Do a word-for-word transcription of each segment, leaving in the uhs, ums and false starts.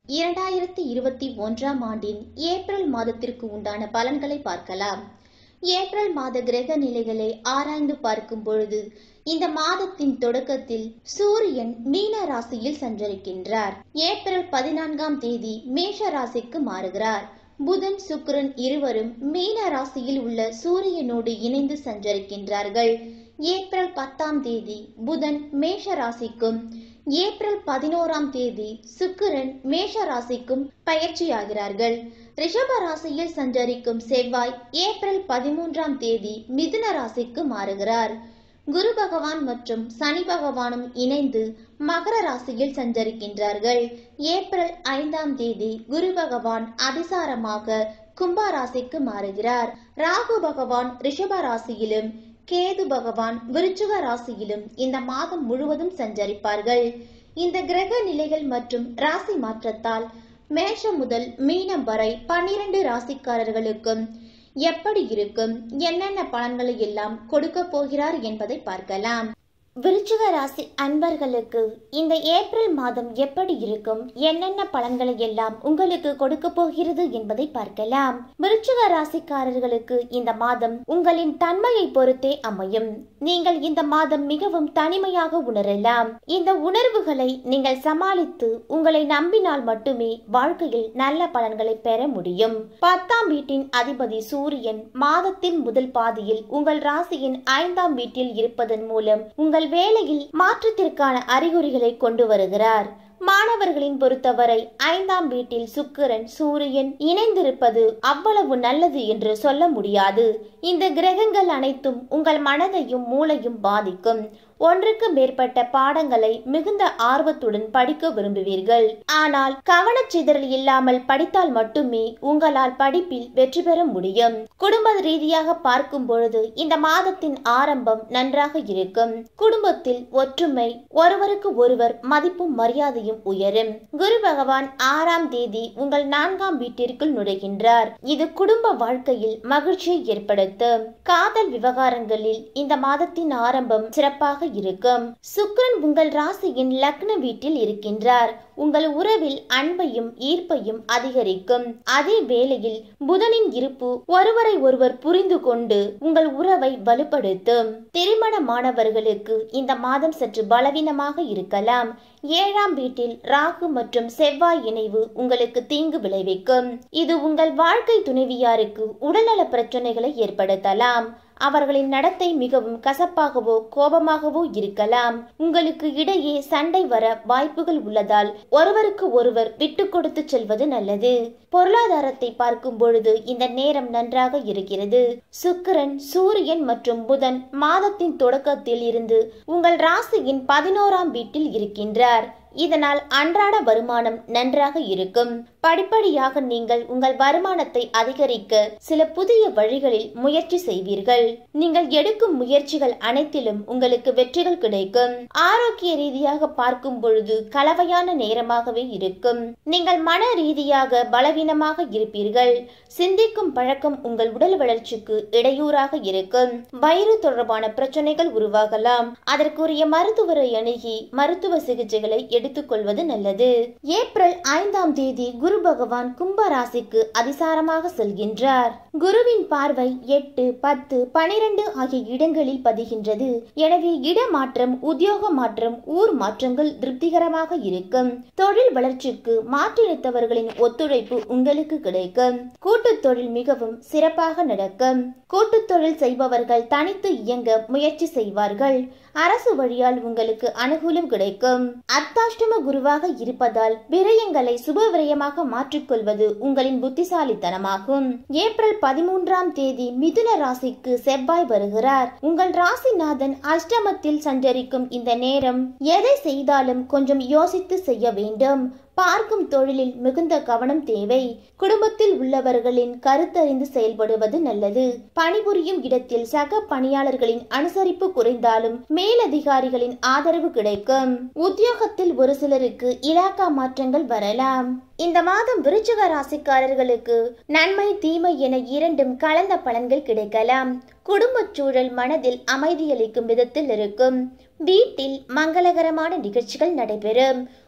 இரண்டாயிரத்தி இருபத்தி ஒன்றாம் ஆண்டின் ஏப்ரல் மாதத்திற்கு உண்டான பலன்களை பார்க்கலாம். ஏப்ரல் மாத கிரக நிலைகளை ஆராய்ந்து பார்க்கும் பொழுது இந்த மாதத்தின் தொடக்கத்தில் சூரியன் மீன ராசியில் சஞ்சரிக்கின்றார். ஏப்ரல் பதினான்காம் தேதி மேஷ ராசிக்கு மாறுகிறார். புதன் சுக்கிரன் இருவரும் மீன ராசியில் உள்ள சூரியனோடு இணைந்து சஞ்சரிக்கின்றார்கள். ஏப்ரல் பத்தாம் தேதி புதன் மேஷ ராசிக்கும் ஏப்ரல் பதினோராம் தேதி சுக்கிரன் மேஷ ராசிக்கும் பயிற்சியாகிறார்கள். ரிஷப ராசியில் சஞ்சரிக்கும் செவ்வாய் ஏப்ரல் பதிமூன்றாம் தேதி மிதுன ராசிக்கு மாறுகிறார். குரு பகவான் மற்றும் சனி பகவானும் இணைந்து மகர ராசியில் சஞ்சரிக்கின்றார்கள். ஏப்ரல் ஐந்தாம் தேதி குரு பகவான் அதிசாரமாக கும்ப ராசிக்கு மாறுகிறார். ராகு பகவான் ரிஷப ராசியிலும் கேது பகவான் விருச்சிக ராசியிலும் இந்த மாதம் முழுவதும் சஞ்சரிப்பார்கள். இந்த கிரக நிலைகள் மற்றும் ராசி மாற்றத்தால் மேஷம் முதல் மீனம் வரை பன்னிரண்டு ராசிக்காரர்களுக்கும் எப்படி இருக்கும், என்னென்ன பலன்களை எல்லாம் கொடுக்க போகிறார் என்பதை பார்க்கலாம். விருச்சிக ராசி அன்பர்களுக்கு இந்த ஏப்ரல் மாதம் எப்படி இருக்கும், என்னென்ன பலன்களை எல்லாம் உங்களுக்கு கொடுக்க போகிறது என்பதை பார்க்கலாம். விருச்சிக ராசிக்காரர்களுக்கு இந்த மாதம் உங்களின் தன்மையை பொறுத்தே அமையும். நீங்கள் இந்த மாதம் மிகவும் தனிமையாக உணரலாம். இந்த உணர்வுகளை நீங்கள் சமாளித்து உங்களை நம்பினால் மட்டுமே வாழ்க்கையில் நல்ல பலன்களை பெற முடியும். பத்தாம் வீட்டின் அதிபதி சூரியன் மாதத்தின் முதல் பாதியில் உங்கள் ராசியின் ஐந்தாம் வீட்டில் இருப்பதன் மூலம் உங்கள் வேலையில் மாற்றத்திற்கான அறிகுறிகளை கொண்டு வருகிறார். மாணவர்களின் பொறுத்தவரை ஐந்தாம் வீட்டில் சுக்கிரன் சூரியன் இணைந்திருப்பது அவ்வளவு நல்லது என்று சொல்ல முடியாது. இந்த கிரகங்கள் அனைத்தும் உங்கள் மனதையும் மூளையும் பாதிக்கும். ஒன்றுக்கு மேற்பட்ட பாடங்களை மிகுந்த ஆர்வத்துடன் படிக்க விரும்புவீர்கள். ஆனால் கவனச்சிதறல் இல்லாமல் படித்தால் மட்டுமே உங்களால் படிப்பில் வெற்றி பெற முடியும். குடும்ப ரீதியாக பார்க்கும் பொழுது இந்த மாதத்தின் ஆரம்பம் நன்றாக இருக்கும். குடும்பத்தில் ஒற்றுமை, ஒருவருக்கு ஒருவர் மதிப்பும் மரியாதையும் உயரும். குரு பகவான் ஆறாம் தேதி உங்கள் நான்காம் வீட்டிற்குள் நுழைகின்றார். இது குடும்ப வாழ்க்கையில் மகிழ்ச்சியை ஏற்படுத்தும். காதல் விவகாரங்களில் இந்த மாதத்தின் ஆரம்பம் சிறப்பாக இருக்கும். சுக்கிரன் உங்கள் ராசியின் லக்ன வீட்டில் இருக்கின்றார். உங்கள் உறவில் அன்பையும் ஈர்ப்பையும் அதிகரிக்கும். அதே வேளையில் புதனின் இருப்பு ஒருவரை ஒருவர் புரிந்து கொண்டு உங்கள் உறவை வலுப்படுத்தும். திருமணமானவர்களுக்கு இந்த மாதம் சற்று பலவீனமாக இருக்கலாம். ஏழாம் வீட்டில் ராகு மற்றும் செவ்வாய் இணைவு உங்களுக்கு தீங்கு விளைவிக்கும். இது உங்கள் வாழ்க்கை துணைவியாருக்கு உடல்நல பிரச்சனைகளை ஏற்படுத்தலாம். அவர்களின் நடத்தை மிகவும் கசப்பாகவோ கோபமாகவோ இருக்கலாம். உங்களுக்கு இடையே சண்டை வர வாய்ப்புகள் உள்ளதால் ஒருவருக்கு ஒருவர் விட்டு கொடுத்து செல்வது நல்லது. பொருளாதாரத்தை பார்க்கும் பொழுது இந்த நேரம் நன்றாக இருக்கிறது. சுக்கிரன் சூரியன் மற்றும் புதன் மாதத்தின் தொடக்கத்தில் இருந்து உங்கள் ராசியின் பதினோராம் வீட்டில் இருக்கின்றார். இதனால் அன்றாட வருமானம் நன்றாக இருக்கும். படிப்படியாக நீங்கள் உங்கள் வருமானத்தை அதிகரிக்க சில புதிய வழிகளில் முயற்சி செய்வீர்கள். நீங்கள் எடுக்கும் முயற்சிகள் அனைத்திலும் உங்களுக்கு வெற்றிகள் கிடைக்கும். ஆரோக்கிய ரீதியாக பார்க்கும் பொழுது கலவையான நேரமாகவே இருக்கும். நீங்கள் மன ரீதியாக பலவீனமாக இருப்பீர்கள். சிந்திக்கும் பழக்கம் உங்கள் உடல் வளர்ச்சிக்கு இடையூறாக இருக்கும். வயிறு தொடர்பான பிரச்சனைகள் உருவாகலாம். அதற்குரிய மருத்துவரை அணுகி மருத்துவ சிகிச்சைகளை எடுத்துக்கொள்வது நல்லது. ஏப்ரல் ஐந்தாம் தேதி குரு பகவான் கும்ப ராசிக்கு அதிசாரமாக செல்கின்றார். குருவின் பார்வை எட்டு, பத்து, பனிரெண்டு ஆகிய இடங்களில் பதிகின்றது. எனவே இடமாற்றம், உத்தியோக மாற்றம், ஊர் மாற்றங்கள் திருப்திகரமாக இருக்கும். தொழில் வளர்ச்சிக்கு மாற்றினத்தவர்களின் ஒத்துழைப்பு உங்களுக்கு கிடைக்கும். கூட்டு தொழில் மிகவும் சிறப்பாக நடக்கும். கூட்டு தொழில் செய்பவர்கள் தனித்து இயங்க முயற்சி செய்வார்கள். அரசு வழியால் உங்களுக்கு அனுகூலம் கிடைக்கும். அர்த்தாஷ்டம குருவாக இருப்பதால் விரயங்களை சுப விரயமாக மாற்றிக்கொள்வது உங்களின் புத்திசாலித்தனமாகும். ஏப்ரல் பதிமூன்றாம் தேதி மிதுன ராசிக்கு செவ்வாய் வருகிறார். உங்கள் ராசிநாதன் அஷ்டமத்தில் சஞ்சரிக்கும் இந்த நேரம் எதை செய்தாலும் கொஞ்சம் யோசித்து செய்ய வேண்டும். பார்க்கும் தொழிலில் மிகுந்த கவனம் தேவை. குடும்பத்தில் உள்ளவர்களின் கருத்தறிந்து செயல்படுவது நல்லது. பணிபுரியும் இடத்தில் சக பணியாளர்களின் அனுசரிப்பு குறைந்தாலும் மேலதிகாரிகளின் ஆதரவு கிடைக்கும். உத்தியோகத்தில் ஒரு சிலருக்கு இலாக்கா மாற்றங்கள் வரலாம். இந்த மாதம் விருச்சிக ராசிக்காரர்களுக்கு நன்மை தீமை என இரண்டும் கலந்த பலன்கள் கிடைக்கலாம். குடும்ப சூழல் மனதில் அமைதியளிக்கும் விதத்தில் இருக்கும். வீட்டில் மங்களகரமான நிகழ்ச்சிகள் நடைபெறும்.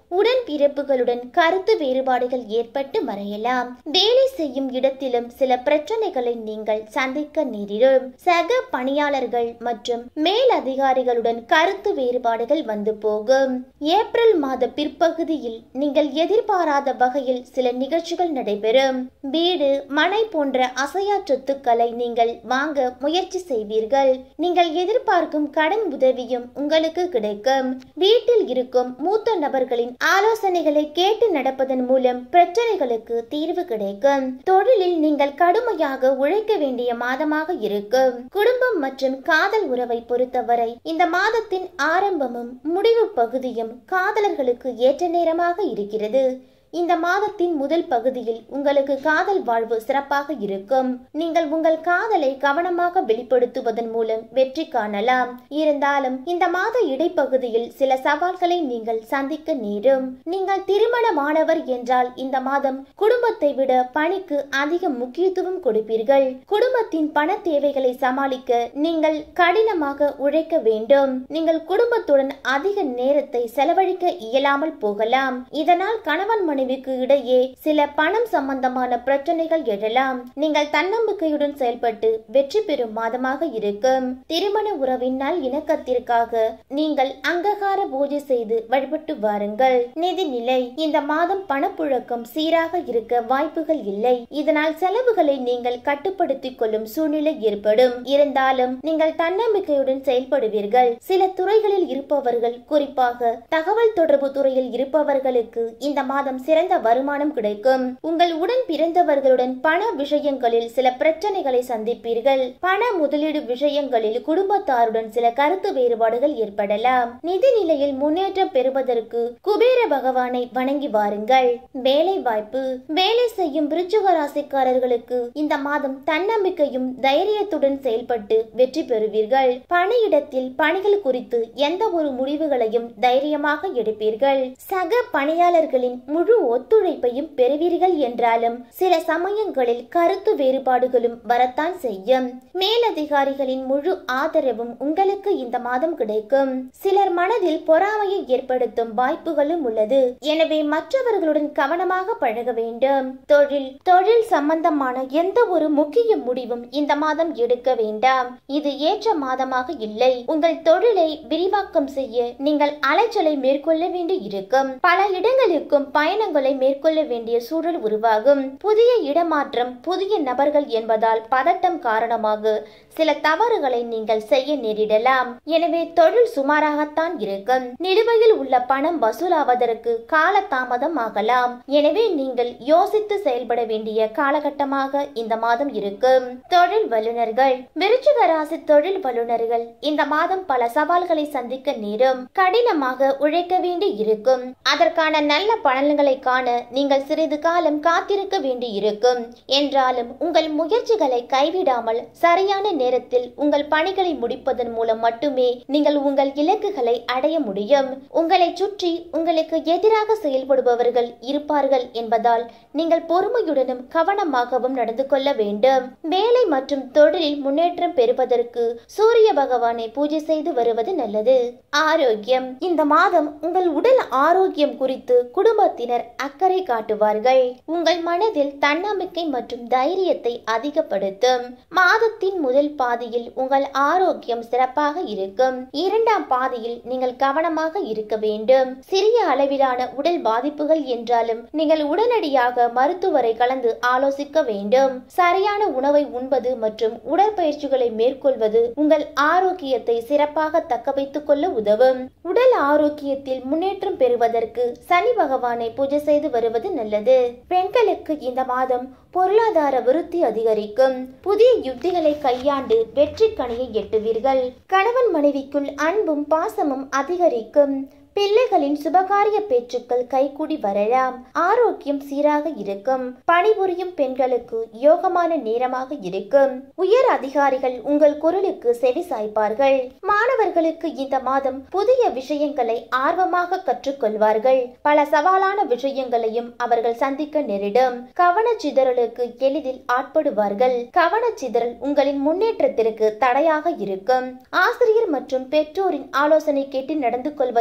உடன்பிறப்புகளுடன் கருத்து வேறுபாடுகள் ஏற்பட்டு மறையலாம். வேலை செய்யும் இடத்திலும் சில பிரச்சனைகளை நீங்கள் சந்திக்க நேரிடும். சக பணியாளர்கள் மற்றும் மேல் அதிகாரிகளுடன் கருத்து வேறுபாடுகள் வந்து போகும். ஏப்ரல் மாத பிற்பகுதியில் நீங்கள் எதிர்பாராத வகையில் சில நிகழ்ச்சிகள் நடைபெறும். வீடு, மனை போன்ற அசையா சொத்துக்களை நீங்கள் வாங்க முயற்சி செய்வீர்கள். நீங்கள் எதிர்பார்க்கும் கடன் உதவியும் உங்களுக்கு கிடைக்கும். வீட்டில் இருக்கும் மூத்த நபர்களின் ஆலோசனைகளை கேட்டு நடப்பதன் மூலம் பிரச்சனைகளுக்கு தீர்வு கிடைக்கும். தொழிலில் நீங்கள் கடுமையாக உழைக்க வேண்டிய மாதமாக இருக்கும். குடும்பம் மற்றும் காதல் உறவை பொறுத்தவரை இந்த மாதத்தின் ஆரம்பமும் முடிவு பகுதியும் காதலர்களுக்கு ஏற்ற நேரமாக இருக்கிறது. இந்த மாதத்தின் முதல் பகுதியில் உங்களுக்கு காதல் வாழ்வு சிறப்பாக இருக்கும். நீங்கள் உங்கள் காதலை கவனமாக வெளிப்படுத்துவதன் மூலம் வெற்றி காணலாம். இருந்தாலும் இந்த மாத இடைப்பகுதியில் சில சவால்களை நீங்கள் சந்திக்க நேரும். நீங்கள் திருமணமானவர் என்றால் இந்த மாதம் குடும்பத்தை விட பணிக்கு அதிக முக்கியத்துவம் கொடுப்பீர்கள். குடும்பத்தின் பண தேவைகளை சமாளிக்க நீங்கள் கடினமாக உழைக்க வேண்டும். நீங்கள் குடும்பத்துடன் அதிக நேரத்தை செலவழிக்க இயலாமல் போகலாம். இதனால் கணவன் மனைவிக்கு இடையே சில பணம் சம்பந்தமான பிரச்சனைகள் எழலாம். நீங்கள் தன்னம்பிக்கையுடன் செயல்பட்டு வெற்றி பெறும் மாதமாக இருக்கும். திருமண உறவின் நல் இணக்கத்திற்காக நீங்கள் அங்ககார பூஜை செய்து வழிபட்டு வாருங்கள். நிதிநிலை: இந்த மாதம் பணப்புழக்கம் சீராக இருக்க வாய்ப்புகள் இல்லை. இதனால் செலவுகளை நீங்கள் கட்டுப்படுத்திக் கொள்ளும் சூழ்நிலை ஏற்படும். இருந்தாலும் நீங்கள் தன்னம்பிக்கையுடன் செயல்படுவீர்கள். சில துறைகளில் இருப்பவர்கள், குறிப்பாக தகவல் தொடர்பு துறையில் இருப்பவர்களுக்கு இந்த மாதம் சிறந்த வருமானம் கிடைக்கும். உங்கள் உடன் பிறந்தவர்களுடன் பண விஷயங்களில் சில பிரச்சனைகளை சந்திப்பீர்கள். பண முதலீடு விஷயங்களில் குடும்பத்தாருடன் சில கருத்து வேறுபாடுகள் ஏற்படலாம். நிதி நிலையில் முன்னேற்றம் பெறுவதற்கு குபேர பகவானை வணங்கி வாருங்கள். வேலை வாய்ப்பு: வேலை செய்யும் விருச்சிக ராசிக்காரர்களுக்கு இந்த மாதம் தன்னம்பிக்கையும் தைரியத்துடன் செயல்பட்டு வெற்றி பெறுவீர்கள். பணியிடத்தில் பணிகள் குறித்து எந்த ஒரு முடிவுகளையும் தைரியமாக எடுப்பீர்கள். சக பணியாளர்களின் முழு ஒத்துழைப்பையும் பெறுவீர்கள். என்றாலும் சில சமயங்களில் கருத்து வேறுபாடுகளும் வரத்தான் செய்யும். மேலதிகாரிகளின் முழு ஆதரவும் உங்களுக்கு இந்த மாதம் கிடைக்கும். சிலர் மனதில் பொறாமையை ஏற்படுத்தும் வாய்ப்புகளும் உள்ளது. எனவே மற்றவர்களுடன் கவனமாக பழக வேண்டும். தொழில்: தொழில் சம்பந்தமான எந்த ஒரு முக்கிய முடிவும் இந்த மாதம் எடுக்க வேண்டாம். இது ஏற்ற மாதமாக இல்லை. உங்கள் தொழிலை விரிவாக்கம் செய்ய நீங்கள் அலைச்சலை மேற்கொள்ள வேண்டி இருக்கும். பல இடங்களுக்கும் பயணங்களை மேற்கொள்ள வேண்டிய சூழல் உருவாகும். புதிய இடமாற்றம், புதிய நபர்கள் என்பதால் பதட்டம் காரணமாக சில தவறுகளை நீங்கள் செய்ய நேரிடலாம். எனவே தொழில் சுமாராகத்தான் இருக்கும். நிலுவையில் உள்ள பணம் வசூலாவதற்கு கால தாமதம் ஆகலாம். எனவே நீங்கள் யோசித்து செயல்பட வேண்டிய காலகட்டமாக இந்த மாதம் இருக்கும். தொழில் வல்லுநர்கள்: விருச்சிக ராசி தொழில் வல்லுநர்கள் இந்த மாதம் பல சவால்களை சந்திக்க நேரும். கடினமாக உழைக்க வேண்டி இருக்கும். அதற்கான நல்ல பலன்களை காண நீங்கள் சிறிது காலம் காத்திருக்க வேண்டி இருக்கும். என்றாலும் உங்கள் முயற்சிகளை கைவிடாமல் சரியான நேரத்தில் உங்கள் பணிகளை முடிப்பதன் மூலம் மட்டுமே நீங்கள் உங்கள் இலக்குகளை அடைய முடியும். உங்களை சுற்றி உங்களுக்கு எதிராக செயல்படுபவர்கள் இருப்பார்கள் என்பதால் நீங்கள் பொறுமையுடனும் கவனமாகவும் நடந்து கொள்ள வேண்டும். வேலை மற்றும் தொழிலில் முன்னேற்றம் பெறுவதற்கு சூரிய பகவானை பூஜை செய்து வருவது நல்லது. ஆரோக்கியம்: இந்த மாதம் உங்கள் உடல் ஆரோக்கியம் குறித்து குடும்பத்தினர் அக்கறை காட்டுவார்கள். உங்கள் மனதில் தன்னம்பிக்கை மற்றும் தைரியத்தை அதிகப்படுத்தும். மாதத்தின் முதல் பாதியில் உங்கள் ஆரோக்கியம் சிறப்பாக இருக்கும். இரண்டாம் பாதியில் நீங்கள் கவனமாக இருக்க வேண்டும். சிறிய அளவிலான உடல் பாதிப்புகள் என்றாலும் நீங்கள் உடனடியாக மருத்துவரை கலந்து ஆலோசிக்க வேண்டும். சரியான உணவை உண்பது மற்றும் உடற்பயிற்சிகளை மேற்கொள்வது உங்கள் ஆரோக்கியத்தை சிறப்பாக தக்க வைத்துக் கொள்ள உதவும். உடல் ஆரோக்கியத்தில் முன்னேற்றம் பெறுவதற்கு சனி பகவானை பூஜை செய்து வருவது நல்லது. பெண்களுக்கு இந்த மாதம் பொருளாதார விருத்தி அதிகரிக்கும். புதிய யுக்திகளை கையாண்டு வெற்றி கனியை எட்டுவீர்கள். கணவன் மனைவிக்குள் அன்பும் பாசமும் அதிகரிக்கும். பிள்ளைகளின் சுபகாரிய பேச்சுக்கள் கைகூடி வரலாம். ஆரோக்கியம் சீராக இருக்கும். பணிபுரியும் பெண்களுக்கு யோகமான நேரமாக இருக்கும். உயர் அதிகாரிகள் உங்கள் குரலுக்கு செவி சாய்ப்பார்கள். மாணவர்களுக்கு இந்த மாதம் புதிய விஷயங்களை ஆர்வமாக கற்றுக்கொள்வார்கள். பல சவாலான விஷயங்களையும் அவர்கள் சந்திக்க நேரிடும். கவனச்சிதறலுக்கு எளிதில் ஆட்படுவார்கள். கவனச்சிதறல் உங்களின் முன்னேற்றத்திற்கு தடையாக இருக்கும். ஆசிரியர் மற்றும் பெற்றோரின் ஆலோசனை கேட்டு நடந்து கொள்வதன் மூலம்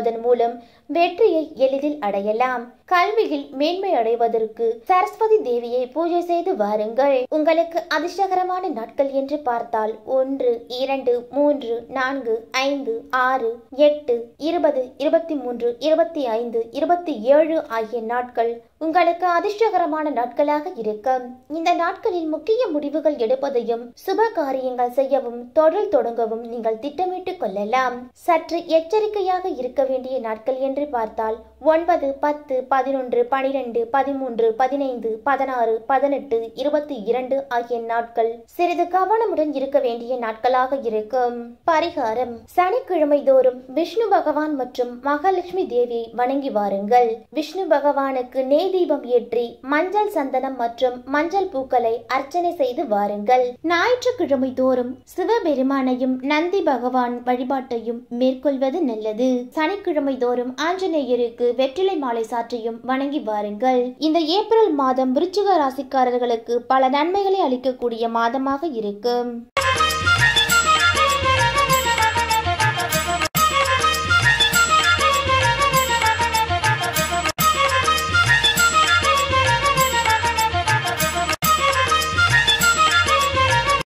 மூலம் வெற்றியை எளிதில் அடையலாம். கல்வியில் மேன்மை அடைவதற்கு சரஸ்வதி தேவியை பூஜை செய்து வாருங்கள். உங்களுக்கு அதிர்ஷ்டகரமான நாட்கள் என்று பார்த்தால் ஒன்று, இரண்டு, மூன்று, நான்கு, ஐந்து, ஆறு, எட்டு, இருபது, இருபத்தி மூன்று, இருபத்தி ஐந்து, இருபத்தி ஏழு ஆகிய நாட்கள் உங்களுக்கு அதிர்ஷ்டகரமான நாட்களாக இருக்கும். இந்த நாட்களில் முக்கிய முடிவுகள் எடுப்பதையும் சுப காரியங்கள் செய்யவும் தொழில் தொடங்கவும் நீங்கள் திட்டமிட்டுக் கொள்ளலாம். சற்று எச்சரிக்கையாக இருக்க வேண்டிய நாட்கள் என்று பார்த்தால் ஒன்பது, பத்து, பதினொன்று, பனிரெண்டு, பதிமூன்று, பதினைந்து, பதினாறு, பதினெட்டு, இருபத்தி இரண்டு ஆகிய நாட்கள் சிறிது கவனமுடன் இருக்க வேண்டிய நாட்களாக இருக்கும். பரிகாரம்: சனிக்கிழமை தோறும் விஷ்ணு பகவான் மற்றும் மகாலட்சுமி தேவியை வணங்கி வாருங்கள். விஷ்ணு பகவானுக்கு நெய் தீபம் ஏற்றி மஞ்சள் சந்தனம் மற்றும் மஞ்சள் பூக்களை அர்ச்சனை செய்து வாருங்கள். ஞாயிற்றுக்கிழமை தோறும் சிவபெருமானையும் நந்தி பகவான் வழிபாட்டையும் மேற்கொள்வது நல்லது. சனிக்கிழமை தோறும் ஆஞ்சநேயருக்கு வெற்றிலை மாலை சாற்றியும் வணங்கி வாருங்கள். இந்த ஏப்ரல் மாதம் விருச்சிக ராசிக்காரர்களுக்கு பல நன்மைகளை அளிக்கக்கூடிய மாதமாக இருக்கும்.